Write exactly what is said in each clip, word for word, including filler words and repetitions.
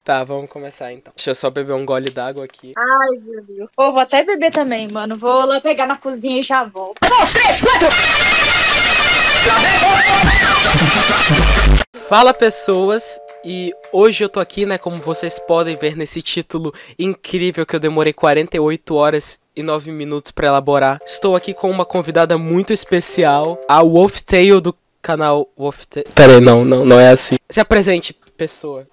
Tá, vamos começar então. Deixa eu só beber um gole d'água aqui. Ai, meu Deus. Ô, vou até beber também, mano. Vou lá pegar na cozinha e já volto. Dois, três, quatro! Fala, pessoas! E hoje eu tô aqui, né, como vocês podem ver nesse título incrível que eu demorei quarenta e oito horas e nove minutos pra elaborar. Estou aqui com uma convidada muito especial, a Wolf Tale do canal Wolf Tale. Pera aí, não, não, não é assim. Se apresente, pessoa.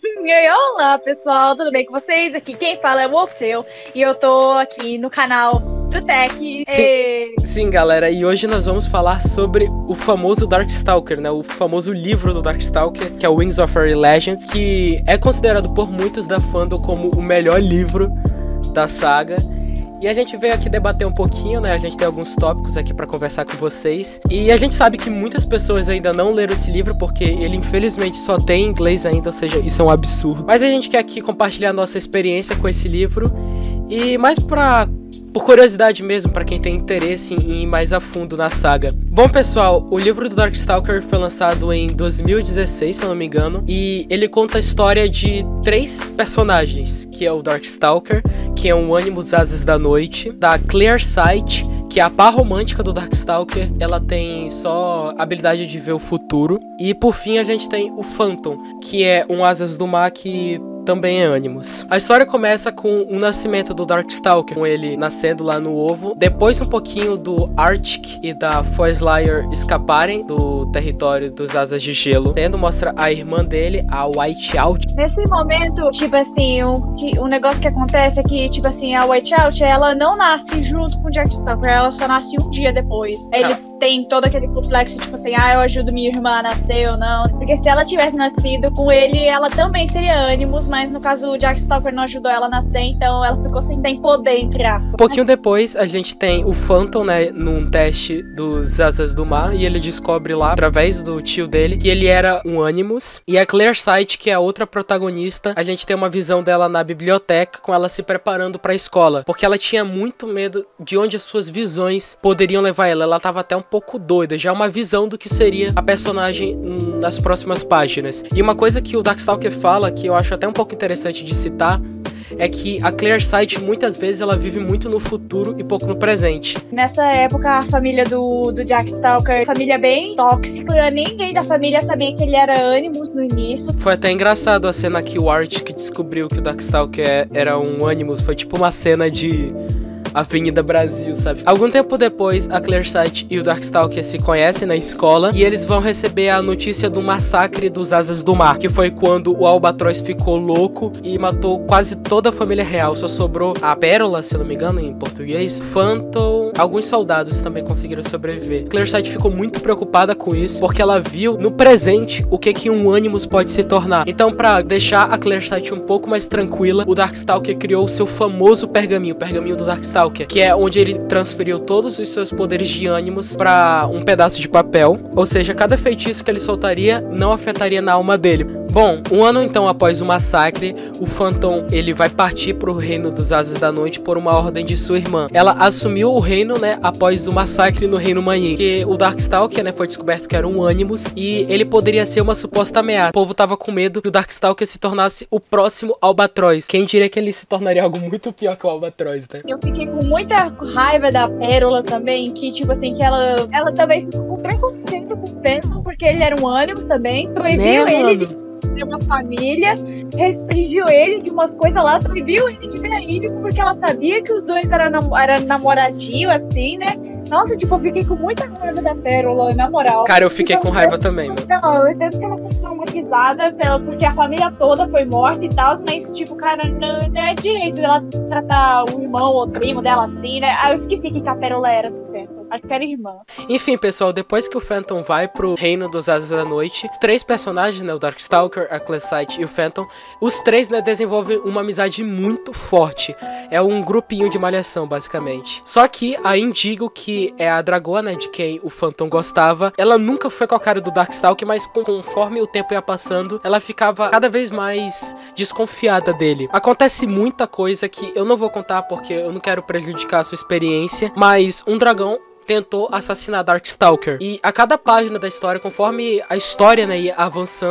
Olá, pessoal, tudo bem com vocês? Aqui quem fala é Wolf Tale e eu tô aqui no canal do Tech. Sim, e... sim, galera, e hoje nós vamos falar sobre o famoso Darkstalker, né? O famoso livro do Darkstalker, que é o Wings of Fairy Legends, que é considerado por muitos da fandom como o melhor livro da saga. E a gente veio aqui debater um pouquinho, né? A gente tem alguns tópicos aqui pra conversar com vocês. E a gente sabe que muitas pessoas ainda não leram esse livro, porque ele infelizmente só tem em inglês ainda, ou seja, isso é um absurdo. Mas a gente quer aqui compartilhar nossa experiência com esse livro. E mais pra... por curiosidade mesmo, pra quem tem interesse em ir mais a fundo na saga. Bom, pessoal, o livro do Darkstalker foi lançado em dois mil e dezesseis, se eu não me engano. E ele conta a história de três personagens, que é o Darkstalker, que é um Animus Asas da Noite, da Clearsight, que é a par romântica do Darkstalker, ela tem só a habilidade de ver o futuro. E por fim a gente tem o Phantom, que é um Asas do Mar que também é Animus. A história começa com o nascimento do Darkstalker, com ele nascendo lá no ovo. Depois um pouquinho do Arctic e da Foyslayer escaparem do território dos Asas de Gelo. Tendo mostra a irmã dele, a Whiteout. Nesse momento, tipo assim, o, que, o negócio que acontece é que, tipo assim, a Whiteout, ela não nasce junto com o Darkstalker, ela só nasce um dia depois. Ele Ah. tem todo aquele complexo, tipo assim, ah, eu ajudo minha irmã a nascer ou não. Porque se ela tivesse nascido com ele, ela também seria Animus, mas no caso o Darkstalker não ajudou ela a nascer, então ela ficou sem tem poder, entre aspas. Um pouquinho depois, a gente tem o Phantom, né, num teste dos Asas do Mar, e ele descobre lá, através do tio dele, que ele era um Animus. E a Clearsight, que é a outra protagonista, a gente tem uma visão dela na biblioteca, com ela se preparando pra escola, porque ela tinha muito medo de onde as suas visões poderiam levar ela. Ela tava até um pouco doida, já uma visão do que seria a personagem hum, nas próximas páginas. E uma coisa que o Darkstalker fala, que eu acho até um pouco interessante de citar, é que a Clearsight muitas vezes ela vive muito no futuro e pouco no presente. Nessa época, a família do, do Darkstalker, família bem tóxica, ninguém da família sabia que ele era Animus no início. Foi até engraçado a cena que o Arctic descobriu que o Darkstalker era um Animus, foi tipo uma cena de Avenida Brasil, sabe? Algum tempo depois, a Clearsight e o Darkstalker se conhecem na escola e eles vão receber a notícia do massacre dos Asas do Mar, que foi quando o Albatroz ficou louco e matou quase toda a família real. Só sobrou a Pérola, se eu não me engano, em português, Phantom, alguns soldados também conseguiram sobreviver. Clearsight ficou muito preocupada com isso, porque ela viu no presente o que que um Animus pode se tornar. Então, pra deixar a Clearsight um pouco mais tranquila, o Darkstalker criou o seu famoso pergaminho, o pergaminho do Darkstalker, que é onde ele transferiu todos os seus poderes de Animus para um pedaço de papel, ou seja, cada feitiço que ele soltaria não afetaria na alma dele. Bom, um ano então após o massacre, o Phantom ele vai partir para o reino dos Asas da Noite por uma ordem de sua irmã. Ela assumiu o reino, né, após o massacre no Reino Manhã, que o Darkstalker, né, foi descoberto que era um Animus e ele poderia ser uma suposta ameaça. O povo tava com medo que o Darkstalker se tornasse o próximo Albatroz. Quem diria que ele se tornaria algo muito pior que o Albatroz, né? Eu fiquei com muita raiva da Pérola também, que tipo assim, que ela, ela também ficou com preconceito com o Phantom, porque ele era um Animus também, proibiu Né, ele de mano? ter uma família, restringiu ele de umas coisas lá, proibiu ele de ver Índigo, porque ela sabia que os dois eram, nam eram namoradinho, assim, né? Nossa, tipo, eu fiquei com muita raiva da Pérola, na moral. Cara, eu fiquei Então, com raiva também, mano. Não, eu entendo que ela foi traumatizada pela, porque a família toda foi morta e tal, mas, tipo, cara, não, não é direito dela tratar o irmão ou o primo dela assim, né? Ah, eu esqueci que a Pérola era do Phantom. Acho que era irmã. Enfim, pessoal, depois que o Phantom vai pro reino dos Asas da Noite, três personagens, né, o Darkstalker, a Clearsight e o Phantom, os três, né, desenvolvem uma amizade muito forte. É um grupinho de malhação, basicamente. Só que a Indigo, que é a dragoa, né, de quem o Phantom gostava, ela nunca foi com a cara do Darkstalker, mas conforme o tempo ia passando, ela ficava cada vez mais desconfiada dele. Acontece muita coisa que eu não vou contar porque eu não quero prejudicar a sua experiência, mas um dragão tentou assassinar Darkstalker. E a cada página da história, conforme a história, né, ia avançando,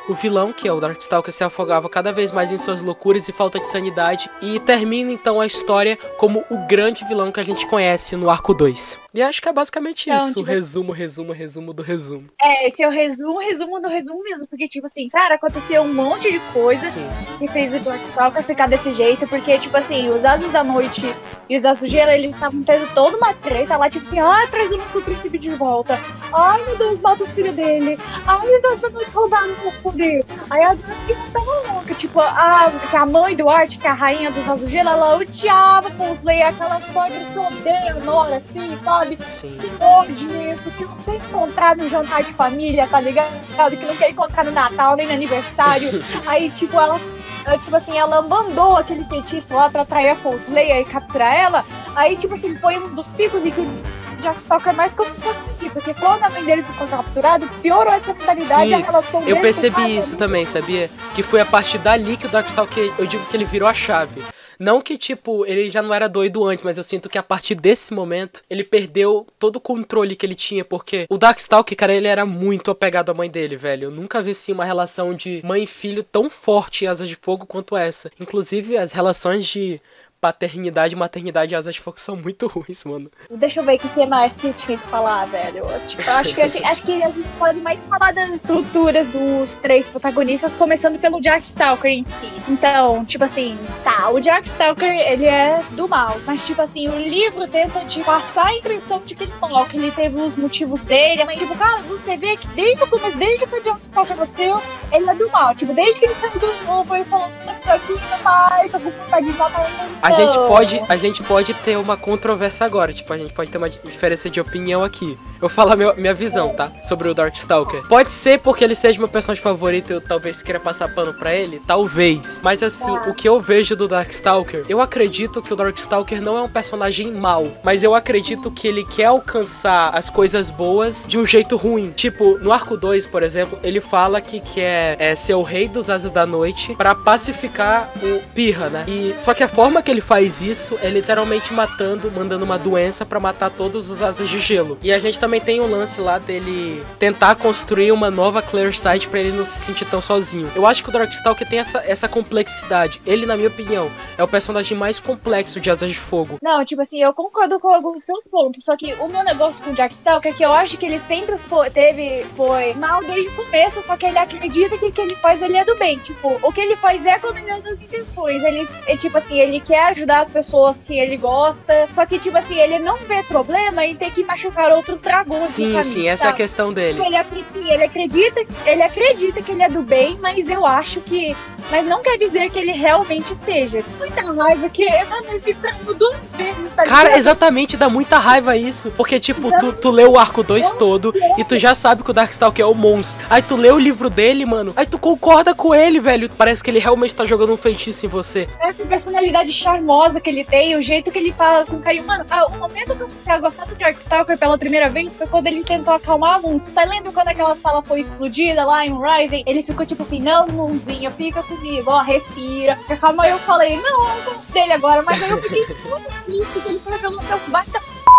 o vilão, que é o Darkstalker, se afogava cada vez mais em suas loucuras e falta de sanidade, e termina então a história como o grande vilão que a gente conhece no arco dois. E acho que é basicamente Não, isso, tipo... resumo, resumo, resumo do resumo. É, esse é o resumo, resumo do resumo mesmo, porque tipo assim, cara, aconteceu um monte de coisa Sim. que fez o Darkstalker ficar desse jeito, porque tipo assim, os Asas da Noite e os Asas do Gelo, eles estavam tendo toda uma treta lá, tipo assim, ai, traz o nosso príncipe de volta, ai meu Deus, mata os filhos dele, ai, os Asas da Noite roubaram o nosso poder, aí a Dragon tava louca, tipo, a, que a mãe do Art, que é a rainha dos Asas do Gelo, ela odiava com os Leia, aquela sogra que odeia a Nora, assim, sabe? Sim. Que ódio isso, que não quer encontrar no jantar de família, tá ligado? Que não quer encontrar no Natal, nem no aniversário. Aí, tipo, ela, tipo assim, ela mandou aquele feitiço lá pra atrair a False Leia e capturar ela. Aí, tipo assim, foi um dos picos em que o Darkstalker mais começou a fugir, porque quando a mãe dele ficou capturado, piorou essa mentalidade e a relação dele. Eu percebi com isso também, sabia? Que foi a partir dali que o Darkstalker, eu digo que ele virou a chave. Não que, tipo, ele já não era doido antes, mas eu sinto que a partir desse momento, ele perdeu todo o controle que ele tinha, porque o Darkstalker, cara, ele era muito apegado à mãe dele, velho. Eu nunca vi, assim, uma relação de mãe e filho tão forte em Asas de Fogo quanto essa. Inclusive, as relações de paternidade, maternidade e Asas de Fogo são muito ruins, mano. Deixa eu ver o que, que mais que tinha que falar, velho. Tipo, eu acho que, a gente, acho que a gente pode mais falar das estruturas dos três protagonistas, começando pelo Darkstalker em si. Então, tipo assim, tá, o Darkstalker, ele é do mal, mas tipo assim, o livro tenta te passar a impressão de que ele é mal, que ele teve os motivos dele, mas tipo, cara, você vê que desde o começo, desde que o Darkstalker nasceu, ele é do mal. Tipo, desde que ele saiu do novo, ele falou, aqui, pai, tô com vontade de matar ele. A gente, pode, a gente pode ter uma controvérsia agora, tipo, a gente pode ter uma diferença de opinião aqui. Eu vou falar meu, minha visão, tá? Sobre o Darkstalker. Pode ser porque ele seja meu personagem favorito e eu talvez queira passar pano pra ele, talvez. Mas assim, o que eu vejo do Darkstalker, eu acredito que o Darkstalker não é um personagem mau, mas eu acredito que ele quer alcançar as coisas boas de um jeito ruim. Tipo, no arco dois, por exemplo, ele fala que quer é, ser o rei dos Asas da Noite pra pacificar o Pirra, né? E, só que a forma que ele faz isso é literalmente matando, mandando uma doença pra matar todos os Asas de Gelo. E a gente também tem o lance lá dele tentar construir uma nova Clearside pra ele não se sentir tão sozinho. Eu acho que o Darkstalker tem essa, essa complexidade. Ele, na minha opinião, é o personagem mais complexo de Asas de Fogo. Não, tipo assim, eu concordo com alguns dos seus pontos, só que o meu negócio com o Darkstalker é que eu acho que ele sempre foi, teve, foi mal desde o começo, só que ele acredita que o que ele faz, ele é do bem. Tipo, o que ele faz é com a melhor das intenções. Ele, é, tipo assim, ele quer ajudar as pessoas que ele gosta, só que, tipo assim, ele não vê problema em ter que machucar outros dragões. Sim, no caminho, sim, essa sabe? é a questão dele. Ele, ele, acredita, ele acredita que ele é do bem, mas eu acho que... Mas não quer dizer que ele realmente seja. Muita raiva, que mano, ele fica duas vezes, tá Cara, ligado? exatamente, dá muita raiva isso. Porque, tipo, tu, tu lê o arco dois todo e tu já sabe que o Darkstalker é o monstro. Aí tu lê o livro dele, mano, aí tu concorda com ele, velho. Parece que ele realmente tá jogando um feitiço em você. Essa personalidade charmosa que ele tem, o jeito que ele fala com carinho. Mano, ah, o momento que eu comecei a gostar do Darkstalker pela primeira vez foi quando ele tentou acalmar a Moon. Você tá lendo quando aquela fala foi explodida lá em Rising? Ele ficou tipo assim, não, Moonzinha, fica comigo, ó, respira. Calma, eu falei, não, eu gosto dele agora, mas aí eu fiquei muito triste que ele foi pelo seu baita.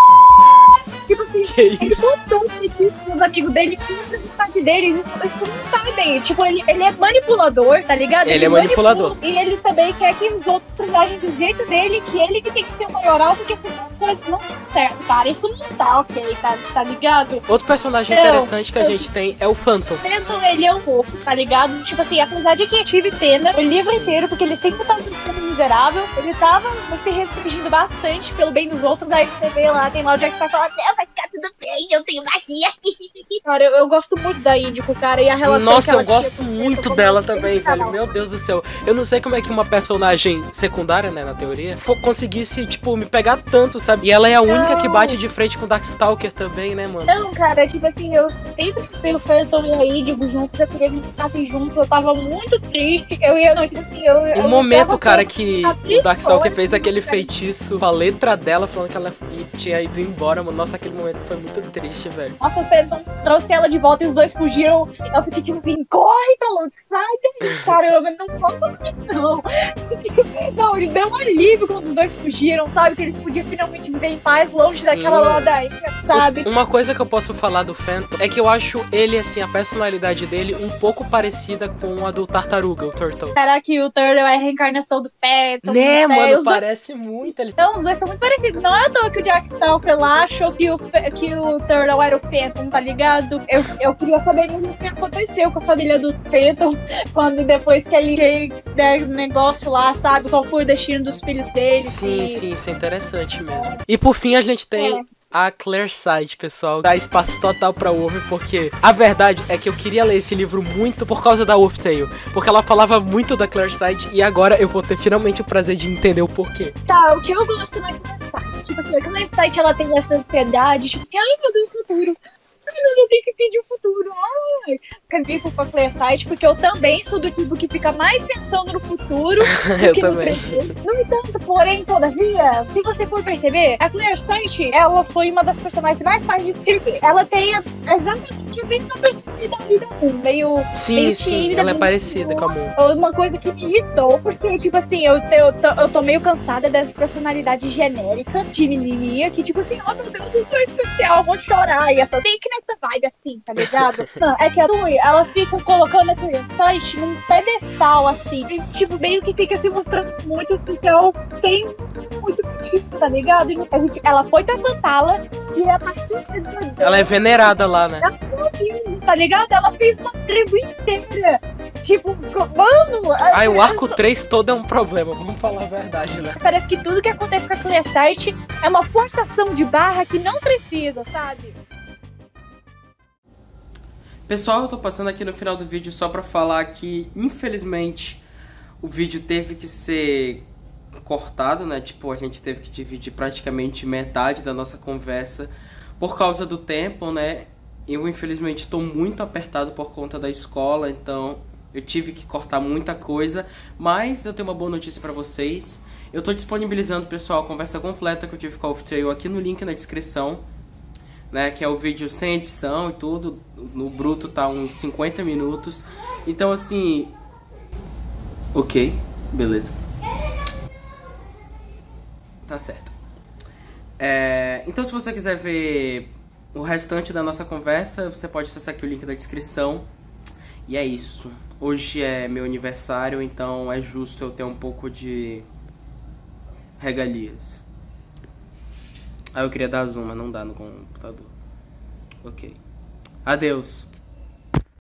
Tipo assim, Que ele isso? botou os amigos dele com a vontade deles. Isso, isso não tá bem. Tipo, ele, ele é manipulador, tá ligado? Ele é manipulador. Manipula, e ele também quer que os outros agem do jeito dele, que ele que tem que ser o maioral, porque senão as coisas não dão certo, cara. Isso não tá ok, tá, tá ligado? Outro personagem Não, interessante que a eu- gente tem é o Phantom. Phantom, ele é um pouco, tá ligado? Tipo assim, apesar de que eu tive pena o livro inteiro, porque ele sempre tava sendo miserável, ele tava se restringindo bastante pelo bem dos outros, aí você vê lá, tem lá o Jack Sparrow falando, não, vai ficar tudo bem, eu tenho magia. Cara, eu, eu gosto muito da Índico, cara, e a relação Nossa, que ela eu gosto tinha com o muito Phantom, dela como também, canal. velho. Meu Deus do céu. Eu não sei como é que uma personagem secundária, né, na teoria, fo- conseguisse, tipo, me pegar tanto, sabe? E ela é a única que bate de frente com o Darkstalker também, né, mano? Não, cara, tipo assim, eu sempre vi o Phantom e a Índigo juntos, eu queria que eles ficassem juntos, eu tava muito triste, eu ia, não, tipo assim, eu... E eu o momento, tava cara, com- que a o Darkstalker tristona, fez aquele cara. feitiço com a letra dela, falando que ela tinha ido embora, mano. Nossa, aquele momento foi muito triste, velho. Nossa, o Phantom trouxe ela de volta e os dois fugiram. Eu fiquei tipo assim, corre, Talon, sai daí, caramba, não volta não. Não, ele deu um alívio quando os dois fugiram, sabe? Que eles podiam finalmente viver em paz longe Sim. daquela ladainha, sabe? Uma coisa que eu posso falar do Phantom é que eu acho ele, assim, a personalidade dele um pouco parecida com a do Tartaruga, o Turtle. Será que o Turtle é a reencarnação do Phantom? Né, Não sei, mano, os dois- parece muito. Ele... Então, os dois são muito parecidos. Não é à toa que o Jack Stalker lá achou que o, que o Turtle era o Phantom, tá ligado? Eu, eu queria saber o que aconteceu com a família do Phantom quando depois que ele veio né, negócio lá, sabe? Qual foi o destino dos filhos dele. Sim, e... sim, isso é interessante mesmo. E por fim a gente tem... É. A Claire Side, pessoal, dá espaço total pra Wolf, porque a verdade é que eu queria ler esse livro muito por causa da Wolf Tale, porque ela falava muito da Claire Side e agora eu vou ter finalmente o prazer de entender o porquê. Tá, o que eu gosto na Claire Side, tipo assim, a Claire Side ela tem essa ansiedade, tipo assim, ai meu Deus, futuro. Ai meu Deus, eu tenho que pedir o futuro. Ai, fico com a Claire Side, porque eu também sou do tipo que fica mais pensando no futuro do Eu que no também. presente. No entanto, porém, todavia, se você for perceber, a Claire Side, ela foi uma das personagens mais fáceis de escrever. Ela tem exatamente a mesma personalidade da Moon, meio, Sim, meio sim, tímida. ela é meio parecida com a insegura. Moon. Uma coisa que me irritou, porque, tipo assim, eu, te- eu, tô, eu tô meio cansada dessas personalidades genéricas de menininha, que, tipo assim, oh meu Deus, eu sou especial, vou chorar, e essa fique nessa vibe assim, tá ligado? Não, é que a Tui, ela fica colocando a Claire Side num pedestal, assim, e, tipo, meio que fica se mostrando muito especial, sem muito motivo, tá ligado? E a gente- ela foi pra Santala, e a partir de... Ela é venerada lá, né? Tá ligado? Ela fez uma tribo inteira. Tipo, mano. Ai, o arco três todo é um problema, vamos falar a verdade, né? Parece que tudo que acontece com a Claire Side é uma forçação de barra que não precisa, sabe? Pessoal, eu tô passando aqui no final do vídeo só pra falar que, infelizmente, o vídeo teve que ser cortado, né? Tipo, a gente teve que dividir praticamente metade da nossa conversa por causa do tempo, né? Eu, infelizmente, tô muito apertado por conta da escola, então eu tive que cortar muita coisa, mas eu tenho uma boa notícia pra vocês. Eu tô disponibilizando, pessoal, a conversa completa que eu tive com a Wolf Tale aqui no link na descrição. Né, que é o vídeo sem edição e tudo, no bruto tá uns cinquenta minutos. Então assim, ok, beleza. Tá certo. É, então se você quiser ver o restante da nossa conversa, você pode acessar aqui o link da descrição. E é isso. Hoje é meu aniversário, então é justo eu ter um pouco de regalias. Ah, eu queria dar zoom, mas não dá no computador. Ok. Adeus.